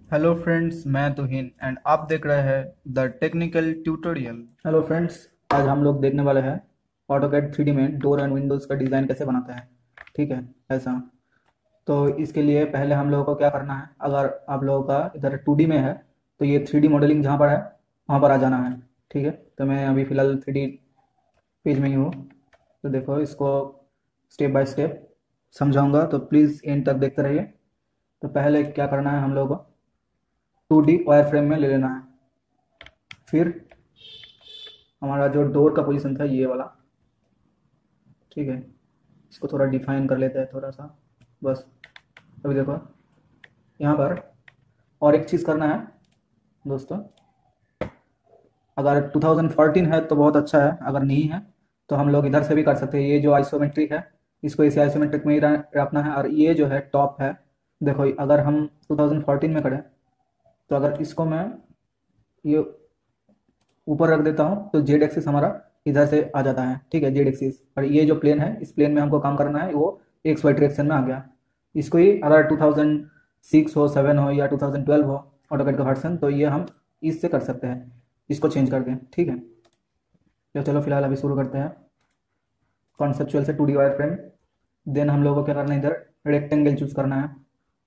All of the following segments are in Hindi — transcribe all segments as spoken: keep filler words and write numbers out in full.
हेलो फ्रेंड्स, मैं तुहिन एंड आप देख रहे हैं the technical tutorial. Hello friends, आज हम लोग देखने वाले हैं ऑटोकैड थ्री डी में डोर एंड विंडोज़ का डिज़ाइन कैसे बनाता है। ठीक है, ऐसा। तो इसके लिए पहले हम लोगों को क्या करना है, अगर आप लोगों का इधर टू डी में है तो ये थ्री डी मॉडलिंग जहाँ पर है वहाँ पर आ जाना है। ठीक है, तो मैं अभी फ़िलहाल थ्री डी पेज में ही हूँ। तो देखो, इसको स्टेप बाय स्टेप समझाऊंगा, तो प्लीज़ एंड तक देखते रहिए। तो पहले क्या करना है, हम लोगों को टू डी वायर फ्रेम में ले लेना है। फिर हमारा जो डोर का पोजीशन था ये वाला। ठीक है, इसको थोड़ा डिफाइन कर लेते हैं थोड़ा सा, बस। अभी देखो, यहाँ पर और एक चीज़ करना है दोस्तों। अगर टू थाउज़ेंड फोर्टीन है तो बहुत अच्छा है, अगर नहीं है तो हम लोग इधर से भी कर सकते हैं। ये जो आइसोमेट्रिक है, इसको इसी आइसोमेट्रिक में ही रखना है। और ये जो है टॉप है, देखो, अगर हम टू थाउज़ेंड फोर्टीन में करें तो अगर इसको मैं ये ऊपर रख देता हूँ तो जेड एक्सिस हमारा इधर से आ जाता है। ठीक है, जेड एक्सिस। और ये जो प्लेन है, इस प्लेन में हमको काम करना है, वो एक्स वाई डायरेक्शन में आ गया। इसको ही अगर टू थाउज़ेंड सिक्स हो, सेवन हो या टू थाउज़ेंड ट्वेल्व हो ऑटोकैड का वर्जन, तो ये हम इससे कर सकते हैं, इसको चेंज करके। ठीक है, तो चलो फिलहाल अभी शुरू करते हैं कॉन्सेप्चुअल से two D wire frame. Then हम लोगों को क्या करना है, इधर रेक्टेंगल चूज करना है।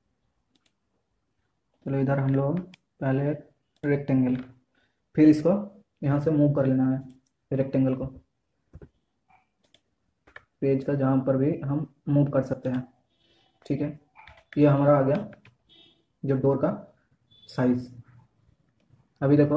चलो, इधर हम लोग पहले रेक्टेंगल, फिर इसको यहाँ से मूव कर लेना है रेक्टेंगल को, पेज का जहाँ पर भी हम मूव कर सकते हैं। ठीक है, ये हमारा आ गया जो डोर का साइज। अभी देखो,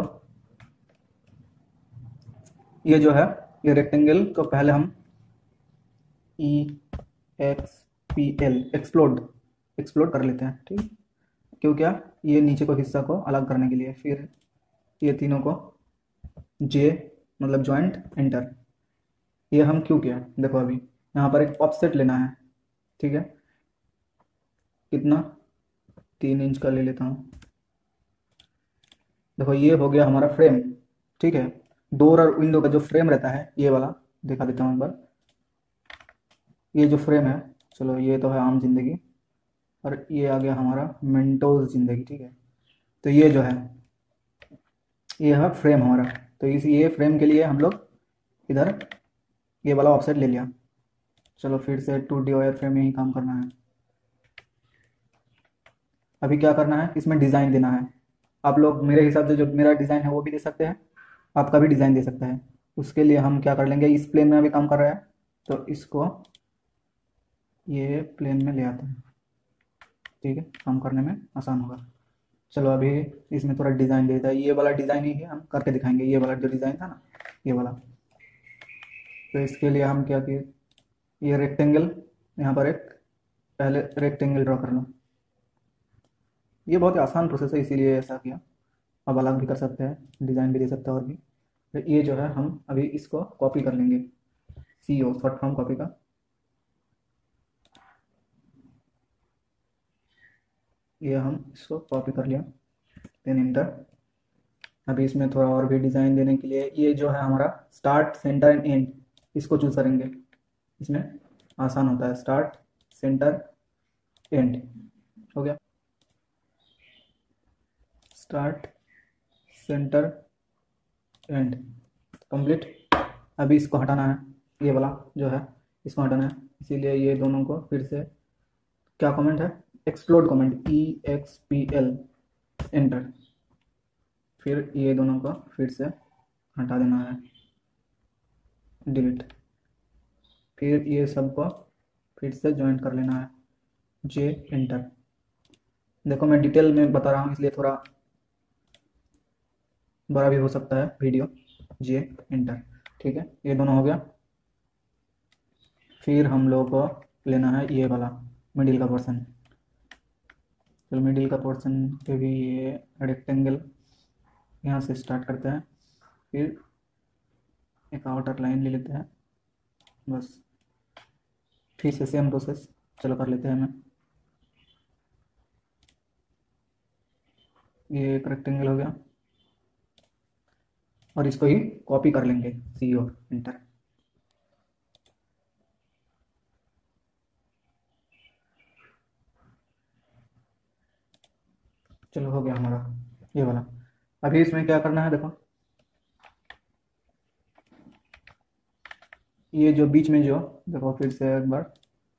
ये जो है, ये रेक्टेंगल को पहले हम E X P L explode explode कर लेते हैं। ठीक, क्यों, क्या, ये नीचे को हिस्सा को अलग करने के लिए। फिर ये तीनों को जे मतलब जॉइंट एंटर। ये हम क्यों किया, देखो, अभी यहाँ पर एक ऑफसेट लेना है। ठीक है, कितना, तीन इंच का ले लेता हूँ। देखो, ये हो गया हमारा फ्रेम। ठीक है, डोर और विंडो का जो फ्रेम रहता है, ये वाला दिखा देता हूँ एक बार। ये जो फ्रेम है, चलो, ये तो है आम जिंदगी, और ये आ गया हमारा मेंटोज जिंदगी। ठीक है, तो ये जो है, ये है फ्रेम हमारा। तो इस ये फ्रेम के लिए हम लोग इधर ये वाला ऑफसेट ले लिया। चलो, फिर से टू डी वायर फ्रेम में ही काम करना है। अभी क्या करना है, इसमें डिज़ाइन देना है। आप लोग मेरे हिसाब से जो मेरा डिज़ाइन है वो भी दे सकते हैं, आपका भी डिज़ाइन दे सकता है। उसके लिए हम क्या कर लेंगे, इस प्लेन में अभी काम कर रहा है तो इसको ये प्लेन में ले आते हैं। ठीक है, काम करने में आसान होगा। चलो, अभी इसमें थोड़ा डिज़ाइन देता है, ये वाला डिज़ाइन ही है, हम करके दिखाएंगे। ये वाला जो डिज़ाइन था ना, ये वाला। तो इसके लिए हम क्या किए, ये रेक्टेंगल, यहाँ पर एक पहले रेक्टेंगल ड्रॉ कर लो। ये बहुत ही आसान प्रोसेस है, इसीलिए ऐसा किया। अब अलग भी कर सकते हैं, डिज़ाइन भी दे सकते हैं और भी। तो ये जो है, हम अभी इसको कॉपी कर लेंगे, C O short form copy का। ये हम इसको कॉपी कर लिया, देन इंटर। अभी इसमें थोड़ा और भी डिज़ाइन देने के लिए, ये जो है हमारा स्टार्ट सेंटर एंड एंड, इसको चूज करेंगे। इसमें आसान होता है, स्टार्ट सेंटर एंड। हो गया, स्टार्ट सेंटर एंड, कंप्लीट। अभी इसको हटाना है, ये वाला जो है, इसको हटाना है। इसीलिए ये दोनों को फिर से, क्या कमेंट है, explode comment, E X P L, enter. फिर ये दोनों को फिर से हटा देना है, डिलीट। फिर ये सबको फिर से ज्वाइन कर लेना है, जे एंटर। देखो, मैं डिटेल में बता रहा हूँ इसलिए थोड़ा बड़ा भी हो सकता है वीडियो। जे एंटर। ठीक है, ये दोनों हो गया। फिर हम लोग को लेना है ये वाला मिडिल का पोर्शन। तो मिडिल का पोर्शन पे भी ये रेक्टेंगल यहाँ से स्टार्ट करते हैं, फिर एक आउटर लाइन ले लेते हैं, बस। फिर से सेम प्रोसेस, चलो कर लेते हैं हमें। ये एक रेक्टेंगल हो गया, और इसको ही कॉपी कर लेंगे, सी ओ एंटर। चलो हो गया हमारा ये वाला। अभी इसमें क्या करना है देखो, ये जो बीच में जो देखो फिर से एक बार,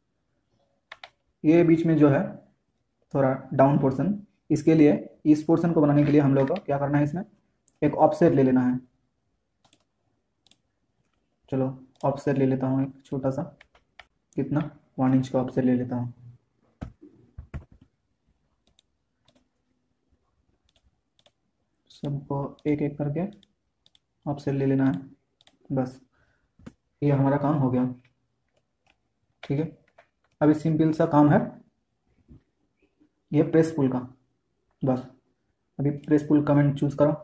ये बीच में जो है थोड़ा डाउन पोर्शन, इसके लिए इस पोर्शन को बनाने के लिए हम लोग को क्या करना है, इसमें एक ऑफसेट ले लेना है। चलो ऑफसेट ले लेता हूँ एक छोटा सा, कितना, वन इंच का ऑफसेट ले लेता हूँ। सबको एक एक करके ऑफसेट ले लेना है, बस ये हमारा काम हो गया। ठीक है, अभी सिंपल सा काम है ये प्रेस पुल का, बस अभी प्रेस पुल कमेंट चूज करो,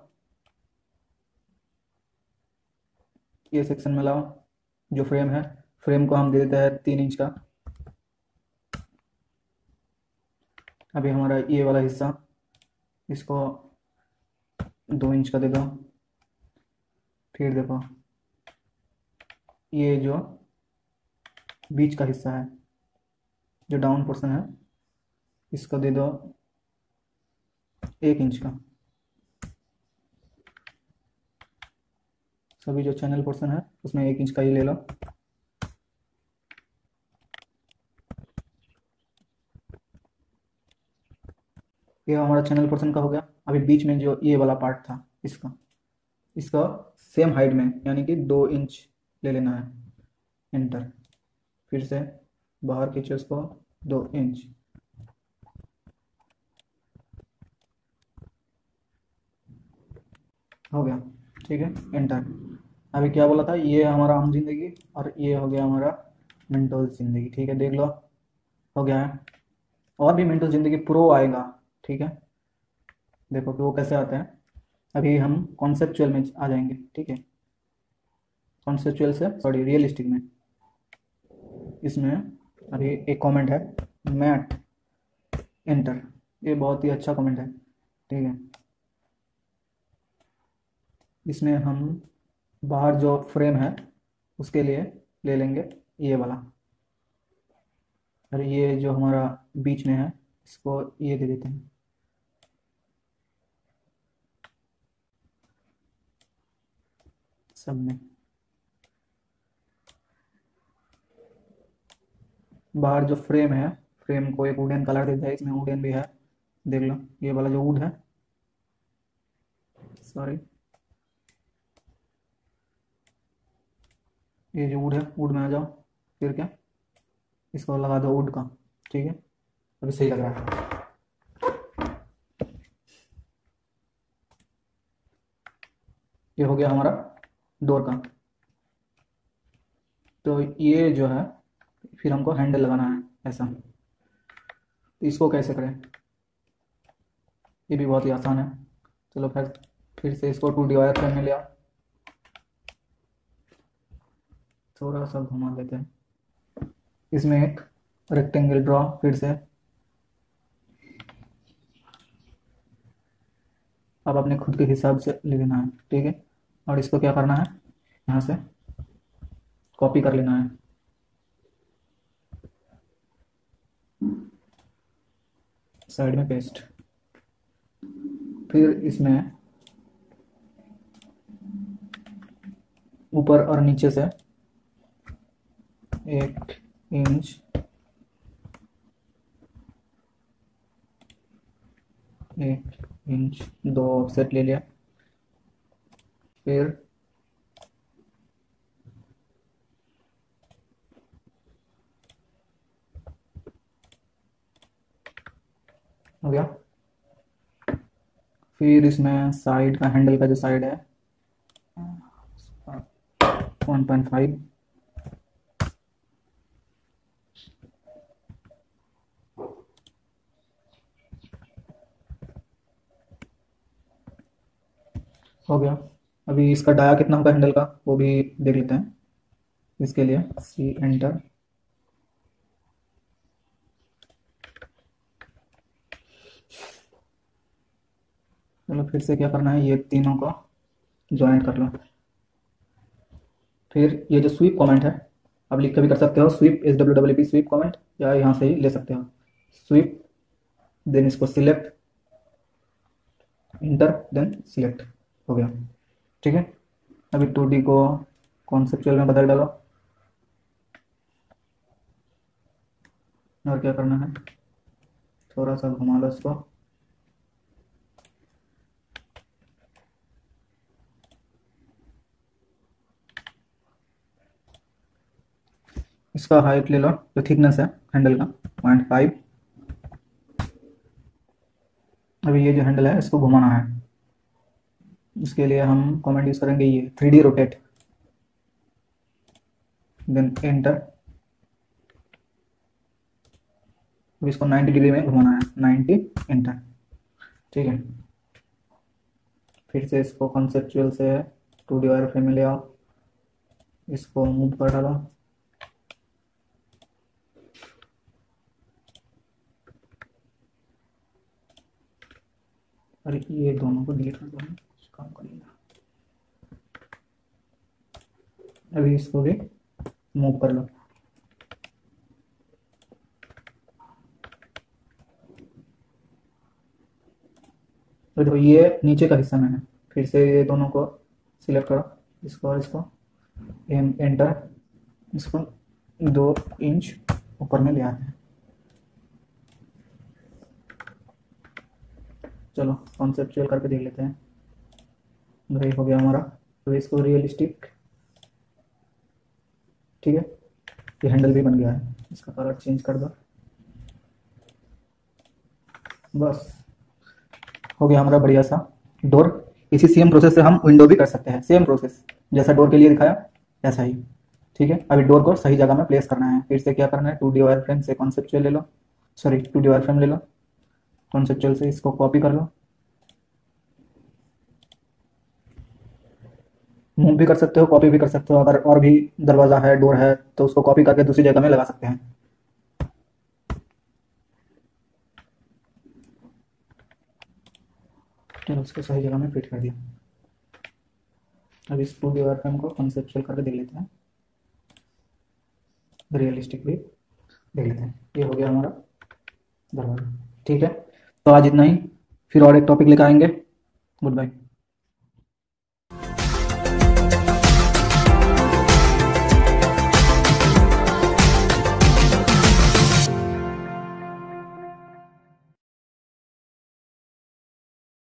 ये सेक्शन में लाओ। जो फ्रेम है, फ्रेम को हम दे देते हैं तीन इंच का। अभी हमारा ये वाला हिस्सा, इसको दो इंच का दे दो। फिर देखो ये जो बीच का हिस्सा है, जो डाउन पोर्शन है, इसको दे दो एक इंच का। सभी जो चैनल पोर्शन है उसमें एक इंच का ही ले लो। ये हमारा चैनल पोर्शन का हो गया। अभी बीच में जो ये वाला पार्ट था, इसका इसका सेम हाइट में यानी कि दो इंच ले लेना है, एंटर। फिर से बाहर खींचो इसको दो इंच। हो गया, ठीक है, एंटर। अभी क्या बोला था, ये हमारा आम जिंदगी और ये हो गया हमारा मिनटोज जिंदगी। ठीक है, देख लो हो गया है। और भी मिनटोज जिंदगी प्रो आएगा, ठीक है, देखो कि वो कैसे आते हैं। अभी हम कॉन्सेप्चुअल में आ जाएंगे, ठीक है, कॉन्सेप्चुअल से सॉरी रियलिस्टिक में। इसमें अभी एक कमेंट है मैट, एंटर। ये बहुत ही अच्छा कमेंट है, ठीक है। इसमें हम बाहर जो फ्रेम है उसके लिए ले लेंगे ये वाला, और ये जो हमारा बीच में है इसको ये दे देते हैं। सब में बाहर जो फ्रेम है, फ्रेम को एक वुडन कलर देता है, इसमें वुडन भी है, देख लो ये वाला जो वुड है, सॉरी ये जो वुड है, वुड में आ जाओ। फिर क्या, इसको लगा दो वुड का, ठीक है, अभी सही लग रहा है। ये हो गया हमारा डोर का। तो ये जो है फिर हमको हैंडल लगाना है ऐसा। तो इसको कैसे करें, ये भी बहुत ही आसान है। चलो फिर फिर से इसको टू डी वायर फ्रेम में ले आओ, थोड़ा सा घुमा देते हैं। इसमें एक रेक्टेंगल ड्रॉ, फिर से अब अपने खुद के हिसाब से ले लेना है, ठीक है। और इसको क्या करना है, यहाँ से कॉपी कर लेना है, साइड में पेस्ट। फिर इसमें ऊपर और नीचे से एक इंच एक इंच दो ऑफसेट ले लिया। फिर हो गया। फिर इसमें साइड का, हैंडल का जो साइड है वन पॉइंट फाइव, हो गया। अभी इसका डाया कितना होगा हैंडल का वो भी देख लेते हैं। इसके लिए सी एंटर, चलो फिर से क्या करना है, ये तीनों को ज्वाइन कर लो। फिर ये जो स्वीप कमेंट है, आप लिख के भी कर सकते हो, sweep S W W P sweep comment, या यहाँ से ही ले सकते हो स्वीप। देन इसको सिलेक्ट, इंटर देन सिलेक्ट हो गया। ठीक है, अभी टू डी को कॉन्सेप्चुअल में बदल डालो। और क्या करना है, थोड़ा सा घुमा लो इसको। इसका हाइट ले लो, जो थिकनेस है हैंडल का पॉइंट फाइव। अभी ये जो हैंडल है इसको घुमाना है, इसके लिए हम कमांड यूज करेंगे ये three D rotate, then enter. अब इसको नाइन्टी डिग्री में घुमाना है, नाइन्टी, एंटर। ठीक है, फिर से इसको कॉन्सेप्चुअल से टू डी वायर फ्रेम में ले आओ, इसको मूव कर डालो। अरे ये दोनों को डिलीट कर दो, काम करेगा। अभी इसको भी मूव कर लो। तो देखो ये नीचे का हिस्सा में है, फिर से ये दोनों को सिलेक्ट करो, इसको और इसको, एम एंटर। इसको दो इंच ऊपर में ले आते हैं। चलो कॉन्सेप्चुअल करके देख लेते हैं। भाई हो गया हमारा, तो इसको रियलिस्टिक। ठीक है, ये हैंडल भी बन गया है, इसका कलर चेंज कर दो, बस हो गया हमारा बढ़िया सा डोर। इसी सेम प्रोसेस से हम विंडो भी कर सकते हैं, सेम प्रोसेस जैसा डोर के लिए दिखाया ऐसा ही। ठीक है, अभी डोर को सही जगह में प्लेस करना है। फिर से क्या करना है, टू डी वायर फ्रेम से कॉन्सेप्चुअल ले लो, sorry two D wire frame ले लो, कॉन्सेप्चुअल से इसको कॉपी कर लो, मूव भी कर सकते हो, कॉपी भी कर सकते हो। अगर और भी दरवाजा है, डोर है, तो उसको कॉपी करके दूसरी जगह में लगा सकते हैं। चलो उसको सही जगह में फिट कर दिया। अब इस टू डी वायर फ्रेम को कॉन्सेप्चुअल करके देख लेते हैं, रियलिस्टिक भी देख लेते हैं। ये हो गया हमारा दरवाजा। ठीक है, तो आज इतना ही, फिर और एक टॉपिक लेकर आएंगे। Good bye.